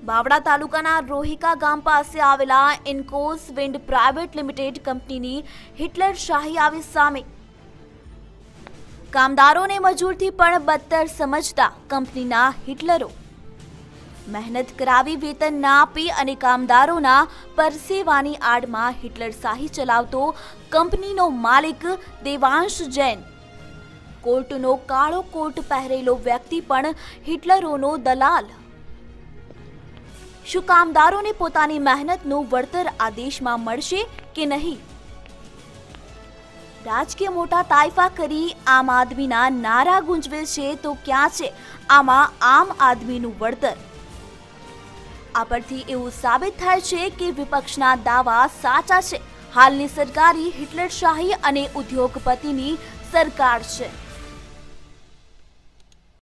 બાવળા તાલુકાના રોહિકા ગામ પાસે આવેલા ઇન્કોસ વિન્ડ પ્રાઇવેટ લિમિટેડ કંપનીની હિટલરશાહી આવી સામે। કામદારોને મજૂરથી પણ બદતર સમજતા કંપનીના હિટલરો મહેનત કરાવી વેતન ના આપી અને કામદારોના પરસેવાની આડમાં હિટલરશાહી ચલાવતો કંપનીનો માલિક દેવાંશ જૈન, કોર્ટનો કાળો કોટ પહેરેલો વ્યક્તિ પણ હિટલરોનો દલાલ। શું કામદારોને પોતાની મહેનતનું વળતર આ દેશમાં મળશે કે નહીં? રાજકીય મોટા તાઇફા કરી આમ આદમીના નારા ગુંજવે છે તો ક્યાં છે આમાં આમ આદમીનું વળતર? આ પરથી એવું સાબિત થાય છે કે વિપક્ષના દાવા સાચા છે। હાલની સરકારી હિટલરશાહી અને ઉદ્યોગપતિની સરકાર છે।